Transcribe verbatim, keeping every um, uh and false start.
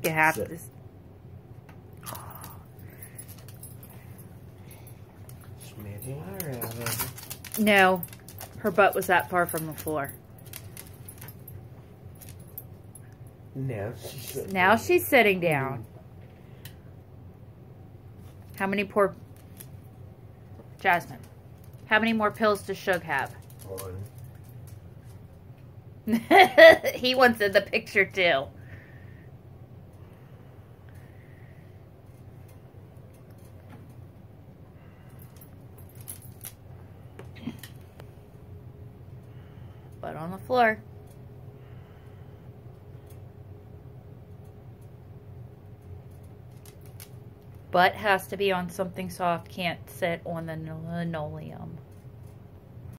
You have Sit. to. Smidging her out of it. No, her butt was that far from the floor. Now she's sitting Now down. she's sitting down. How many poor... Jasmine, how many more pills does Shug have? One. He wants in the picture too. Butt on the floor. Butt has to be on something soft. Can't sit on the linoleum.